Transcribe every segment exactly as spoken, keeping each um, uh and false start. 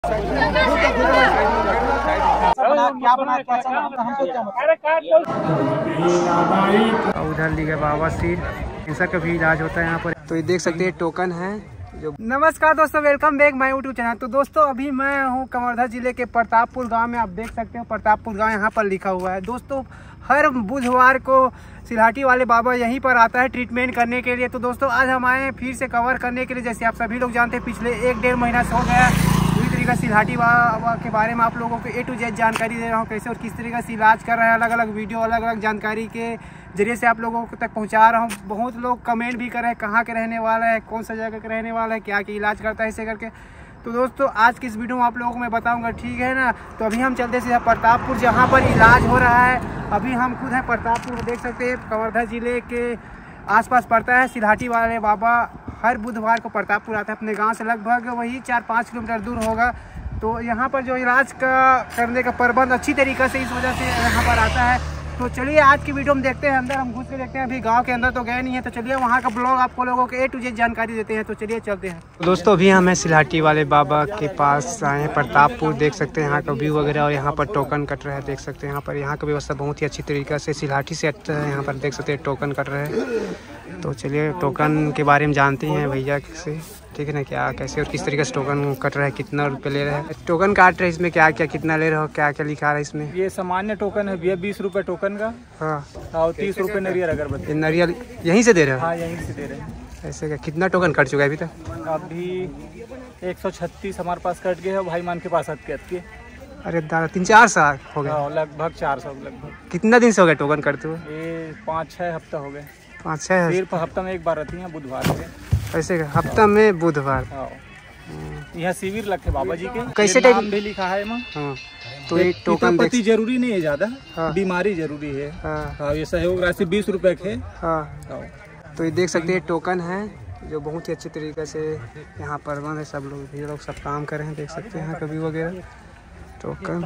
उधर लिखा बाबा सिर कैंसर का भी इलाज होता है यहाँ पर। तो ये देख सकते हैं टोकन है जो। नमस्कार दोस्तों, welcome back my YouTube channel. तो दोस्तों अभी मैं हूँ कवर्धा जिले के प्रतापपुर गांव में। आप देख सकते हो प्रतापपुर गांव यहाँ पर लिखा हुआ है। दोस्तों हर बुधवार को सिलहाटी वाले बाबा यहीं पर आता है ट्रीटमेंट करने के लिए। तो दोस्तों आज हम आए हैं फिर से कवर करने के लिए। जैसे आप सभी लोग जानते हैं पिछले एक डेढ़ महीना से हो गया पूरी तरीके से सिलहाटी बाबा के बारे में आप लोगों को ए टू जेड जानकारी दे रहा हूँ, कैसे और किस तरीके से इलाज कर रहे हैं। अलग अलग वीडियो अलग अलग जानकारी के जरिए से आप लोगों को तक पहुंचा रहा हूं। बहुत लोग कमेंट भी कर रहे हैं कहाँ के रहने वाला है, कौन सा जगह के रहने वाला है, क्या क्या इलाज करता है, ऐसे करके। तो दोस्तों आज की इस वीडियो में आप लोगों को मैं बताऊंगा, ठीक है ना। तो अभी हम चलते सीधा प्रतापपुर जहाँ पर इलाज हो रहा है। अभी हम खुद हैं प्रतापपुर, देख सकते हैं कवर्धा जिले के आसपास पड़ता है। सिलहाटी वाले बाबा हर बुधवार को प्रतापपुर आता है। अपने गाँव से लगभग वही चार पाँच किलोमीटर दूर होगा। तो यहाँ पर जो इलाज का करने का प्रबंध अच्छी तरीके से इस वजह से यहाँ पर आता है। तो चलिए आज की वीडियो में देखते हैं, अंदर हम घुस के देखते हैं। अभी गांव के अंदर तो गए नहीं है, तो चलिए वहां का ब्लॉग आपको लोगों को ए टू जेड जानकारी देते हैं। तो चलिए चलते हैं। तो दोस्तों अभी हम सिलहाटी वाले बाबा के पास आए हैं प्रतापपुर। देख सकते हैं यहाँ का व्यू वगैरह, और यहाँ पर टोकन कट रहा है। देख सकते हैं यहाँ पर यहाँ का व्यवस्था बहुत ही अच्छी तरीके से सिलहाटी से अच्छा है। यहाँ पर देख सकते हैं टोकन कट रहे हैं। तो चलिए टोकन के बारे में जानते हैं भैया से, ठीक है ना, क्या कैसे और किस तरीके से टोकन कट रहा है, कितना रुपये ले रहे हैं, टोकन काट रहे हैं, इसमें क्या क्या कितना ले रहे हो, क्या क्या लिखा रहा है इसमें। ये सामान्य टोकन है भैया, बीस रुपए टोकन का। हाँ और तीस रुपए नारियल अगरबत्ती। नारियल यहीं से दे रहे हो? हाँ यहीं से दे रहे हैं। ऐसे क्या कितना टोकन कट चुका है अभी तक? अभी एक सौ छत्तीस हमारे पास कट गए हैं भाई मान के पास हट के। अरे दादा तीन चार साल हो गए, लगभग चार सौ लगभग। कितना दिन से हो गया टोकन करते हुए? ये पाँच छः हफ्ता हो गए। पाँच छः सिर्फ हफ्ता में एक बार रहती है बुधवार से। ऐसे हफ्ता में बुधवार। यहाँ शिविर लगते बाबा जी के, कैसे नाम भी लिखा है। हाँ, तो ये टोकन पति जरूरी नहीं है ज्यादा। हाँ, बीमारी जरूरी है। हाँ, हाँ, ये सहयोग राशि बीस रुपए के। हाँ, तो ये देख सकते हैं टोकन है जो बहुत ही अच्छे तरीके से यहाँ प्रबंध है। सब लोग भी लोग सब काम कर रहे हैं, देख सकते हैं यहाँ कभी वगैरह टोकन।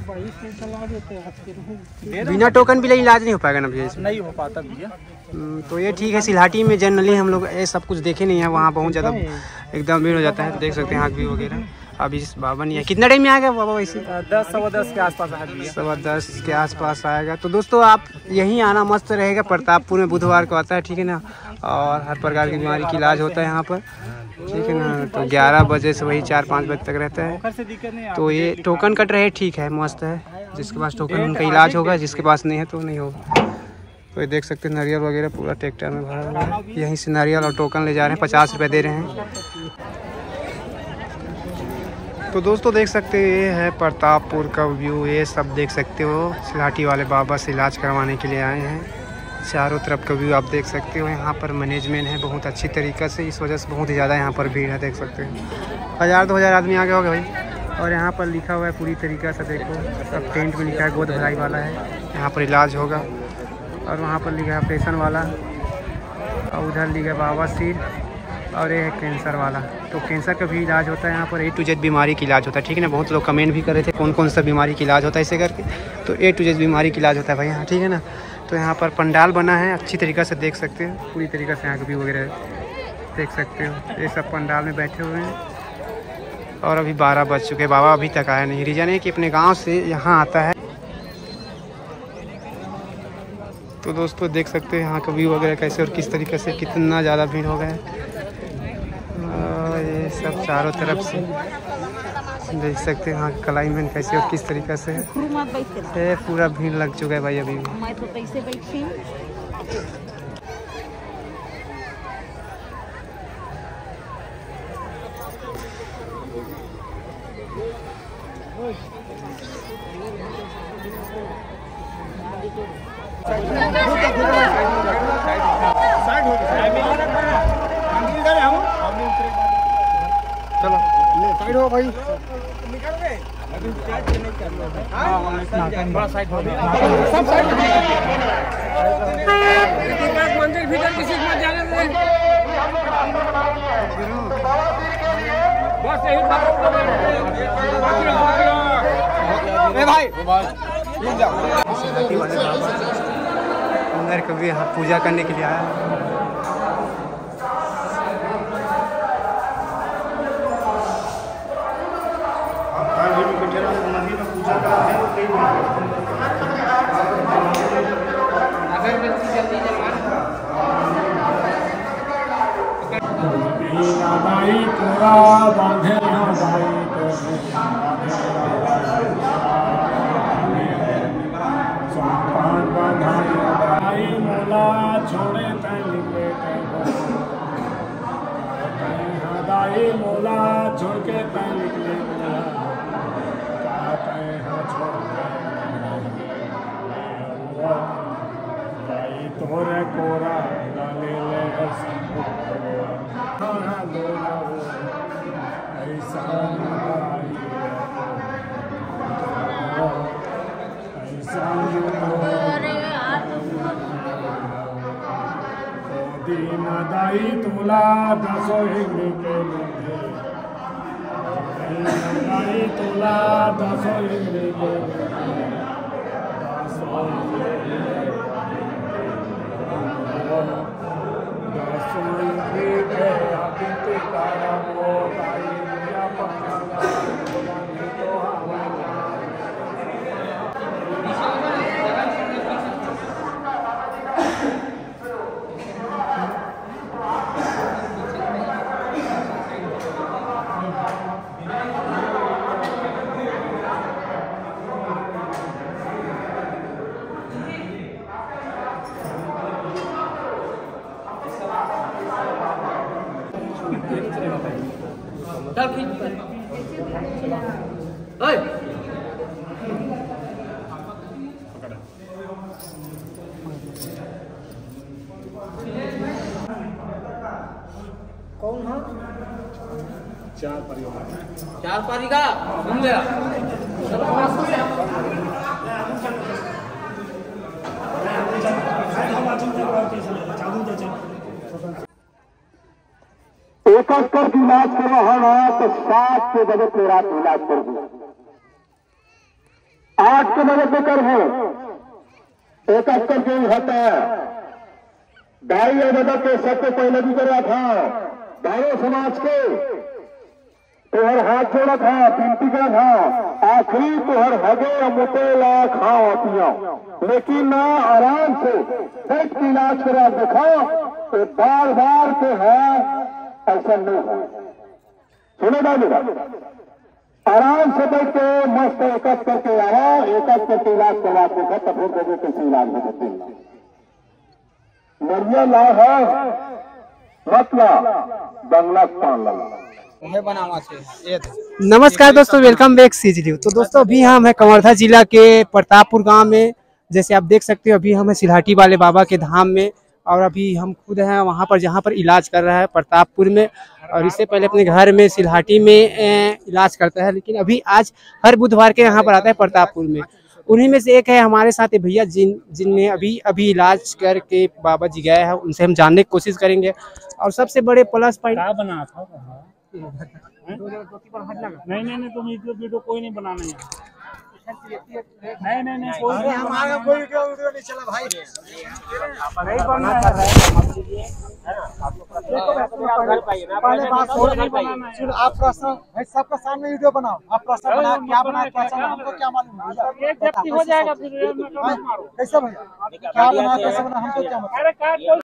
बिना टोकन भी इलाज नहीं हो पाएगा ना भैया? नहीं हो पाता भैया। तो ये ठीक है। सिलहाटी में जनरली हम लोग ये सब कुछ देखे नहीं है, वहाँ बहुत ज़्यादा एकदम भीड़ हो जाता है। तो देख सकते हैं आँख भी वगैरह। अभी बाबा नहीं है, कितना टाइम में आएगा बाबा? वैसे दस सवा दस के आसपास आएगा। सवा दस के आसपास आएगा। तो दोस्तों आप यहीं आना मस्त रहेगा। प्रतापपुर में बुधवार को आता है, ठीक है ना। और हर प्रकार की बीमारी का इलाज होता है यहाँ पर, ठीक है ना। तो ग्यारह बजे से वही चार पाँच बजे तक रहता है। तो ये टोकन कट रहे, ठीक है, मस्त है। जिसके पास टोकन उनका इलाज होगा, जिसके पास नहीं है तो नहीं होगा। तो ये देख सकते हैं नारियल वगैरह पूरा ट्रैक्टर में भरा हुआ है। यहीं से नारियल और टोकन ले जा रहे हैं, पचास रुपये दे रहे हैं। तो दोस्तों देख सकते हैं ये है प्रतापपुर का व्यू। ये सब देख सकते हो सिलहाटी वाले बाबा से इलाज करवाने के लिए आए हैं। चारों तरफ का व्यू आप देख सकते हो। यहाँ पर मैनेजमेंट है बहुत अच्छी तरीक़े से, इस वजह से बहुत ही ज़्यादा यहाँ पर भीड़ है। देख सकते हैं हज़ार दो हज़ार आदमी आ गए होगा भाई। और यहाँ पर लिखा हुआ है पूरी तरीक़े से, देखो सब टेंट में लिखा है गोद भराई वाला है, यहाँ पर इलाज होगा। और वहाँ पर लिखा है ऑपरेशन वाला, और उधर लिखा है बाबा सिर, और ये है कैंसर वाला। तो कैंसर का भी इलाज होता है यहाँ पर। ए टू जेड बीमारी का इलाज होता है, ठीक है ना। बहुत लोग कमेंट भी कर रहे थे कौन कौन सा बीमारी का इलाज होता है ऐसे करके। तो ए टू जेड बीमारी का इलाज होता है भाई यहाँ, ठीक है ना। तो यहाँ पर पंडाल बना है अच्छी तरीक़े से, देख सकते हैं पूरी तरीक़े से यहाँ का व्यू वगैरह देख सकते हो। ये सब पंडाल में बैठे हुए हैं। और अभी बारह बज चुके हैं, बाबा अभी तक आया नहीं। रीज़न है कि अपने गाँव से यहाँ आता है। तो दोस्तों देख सकते हैं यहाँ का व्यू वगैरह कैसे और किस तरीके से, कितना ज़्यादा भीड़ हो गया है। ये सब चारों तरफ से देख सकते हैं यहाँ का क्लाइमेट कैसे और किस तरीके से है। पूरा भीड़ लग चुका है भाई अभी भी। चलो साइड हो भाई, बड़ा साइड हो सब साइड। मंदिर भीतर किसी को जाने दे बस यही भाई। अंदर कभी यहाँ पूजा करने के लिए आया। छोड़े दाई मोला छोड़ के तय निकले दाई तोरे कोरा डाले ले ऐसा दीन दाई तुला दसो हिंदी के लिए दाई तुला दसो हिंदी के दसो दसो हिंदी के अभी तारा वो दाई या पकड़ा तो चल खींच ओए कौन है? चार परिवार चार पारी का घूम गया। एक एक करके इलाज कर रहा है तो सात के बजे के रात इलाज कर दी, आठ के बजे पे कर है एक एक करके होता है। ढाई बजे के सबसे पहले भी कर रहा था गारो समाज के तो हर हाथ जोड़ा था बिनती करा था आखिरी तो हर हगे मुटे ला खाओ पिया, लेकिन ना आराम से बैठ के इलाज करा देखा तो बार बार के है ऐसा नहीं है। सुने डालो आराम से बैठ के मस्त एकत्र करके आया, एकत्र करके इलाज करवा के तब फिर बजे कैसे इलाज हो सकते नरिया ला है मतलब बंगला पान ला। नमस्कार दोस्तों, वेलकम बैक सीज न्यूज। तो दोस्तों अभी हम है कवर्धा जिला के प्रतापपुर गांव में। जैसे आप देख सकते हो अभी हम है सिलहाटी वाले बाबा के धाम में, और अभी हम खुद हैं वहां पर जहां पर इलाज कर रहा है प्रतापपुर में। और इससे पहले अपने घर में सिलहाटी में इलाज करता है, लेकिन अभी आज हर बुधवार के यहाँ पर आता है प्रतापपुर में। उन्हीं में से एक है हमारे साथ भैया जिन जिनने अभी अभी इलाज करके बाबा जी गए हैं, उनसे हम जानने की कोशिश करेंगे। और सबसे बड़े प्लस पॉइंट बना था नहीं नहीं नहीं तुम वीडियो कोई नहीं बनाना है। नहीं नहीं नहीं कोई हमारा कोई वीडियो वीडियो नहीं चला भाई, नहीं बनना है। आप प्रश्न भाई सबका सामने वीडियो बनाओ, आप प्रश्न बना क्या बना कैसा हमको क्या मालूम हो जाएगा कैसे भैया क्या बना कैसे बना हमको क्या मालूम।